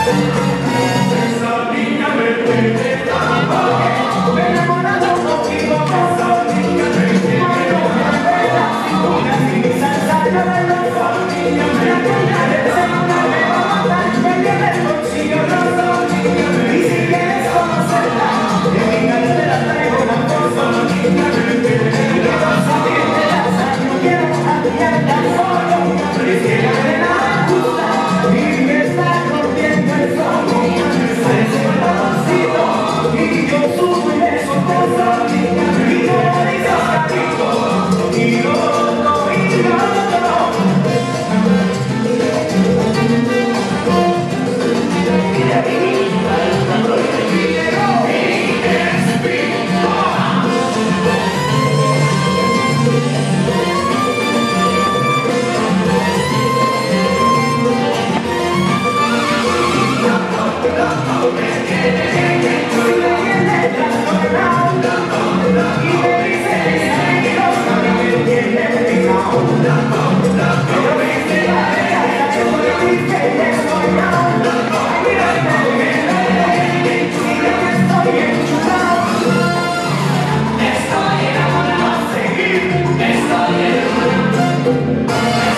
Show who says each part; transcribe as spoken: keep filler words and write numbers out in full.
Speaker 1: Esa niña me tiene loco, me he enamorado contigo. Esa niña me tiene loco, una sin salsa yo bailo. Esa niña me tiene loco, me va a matar, me lleva el bolsillo roto. Y si quieres conocerla, en mi cara te la traigo la foto. Esa niña me tiene loco, no quiero cambiarla solo, es que la nena me gusta y me está rompiendo el foco. Parece un ratoncito y yo subo y me soporto. Y yo le digo carito, y loco, y loco. Mira, baby, para una estoy enamorado, seguir, estoy enamorado.